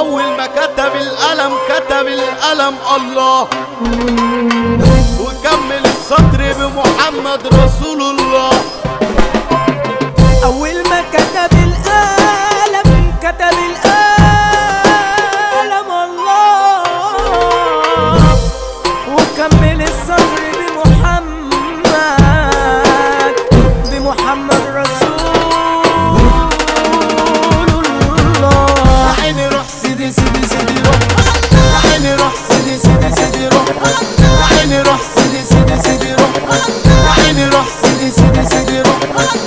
أول ما كتب القلم كتب القلم الله، وكمل السطر بمحمد رسول الله. أول ما كتب القلم كتب القلم الله، وكمل السطر بمحمد رسول الله. عيني روح سيدي سيدي سيدي روح، عيني روح سيدي سيدي سيدي روح، عيني روح سيدي سيدي سيدي روح، عيني روح سيدي سيدي سيدي روح.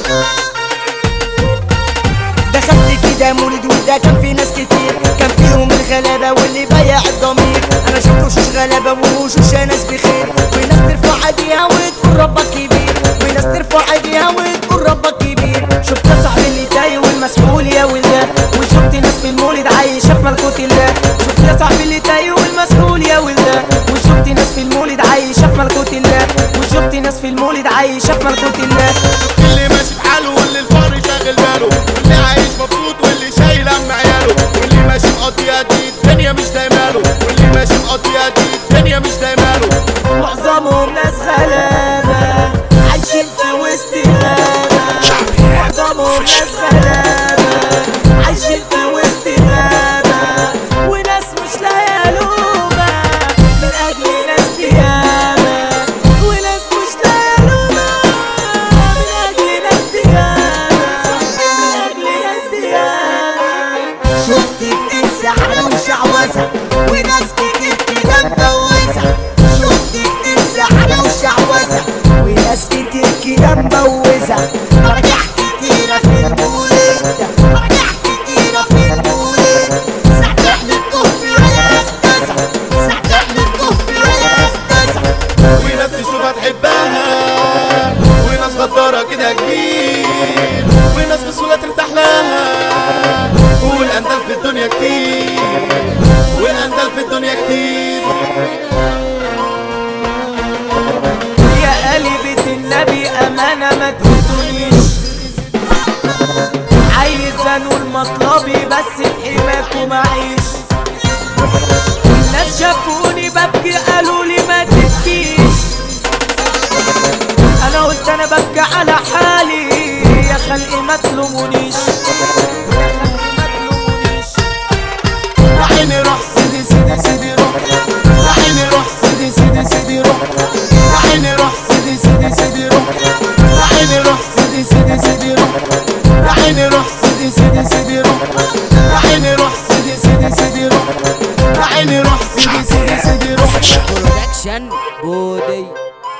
دخلت كده مولد وده كان في ناس كتير، كان فيهم الغلابة واللي بايع الضمير. انا شفت وشوش غلابة ووشوش ناس بخير، وناس ترفع ايديها وتقول ربك كبير، وناس ترفع ايديها وتقول ربك كبير. شفت صاحبي اللي تايه والمسحول يا ولاد، وشفت ناس في المولد عايشة في ملكوت الله. شفت يا صاحبي اللي تايه والمسحول يا ولاد، وشفت ناس في المولد عايشة في ملكوت الله، وشفت ناس في المولد عايشة في ملكوت الله. اللي ماشي بحاله واللي الفقر شاغل باله، واللي عايش مبسوط واللي شايل هم عياله، واللي ماشي مقضيها دي الدنيا مش دايماله، واللي ماشي مقضيها دي الدنيا مش دايماله. معظمهم ناس غلابة عايشين في وسط غابة، معظمهم ناس غلابة عايشين في وسط غابة، وناس مش لاقية لقمة من أجل ناس ديابة، وناس مش لاقية لقمة من أجل ناس ديابة، من أجل ناس ديابة. شفت كتير سحر وشعوذة وناس كتير كده مبوزة، شفت كتير سحر وشعوذة وناس كتير كده مبوزة. مراجع كتيرة في المولد، مراجع كتيرة في المولد، ساعة احنا الكهف على استاذة، ساعة احنا الكهف على استاذة. وناس تشوفها تحبها، وناس غدارة كده كبير، وناس بسهولة ترتاح لها. والأندال في الدنيا كتير، والأندال في الدنيا كتير. يا قلبة النبي أمانة ما تفوتونيش، عايز أنول مطلبي بس في حماكوا معيش. الناس شافوني ببكي قالوا لي ما تبكيش، أنا قلت أنا ببكي على حالي يا خلقي ما تلومونيش. عيني روح سيدي سيدي سيدي روح، عيني روح سيدي سيدي سيدي روح، عيني روح سيدي سيدي سيدي روح، عيني روح سيدي سيدي سيدي روح، عيني روح سيدي سيدي سيدي روح، عيني روح سيدي سيدي سيدي روح، عيني روح سيدي سيدي سيدي روح. برودكشن بودي.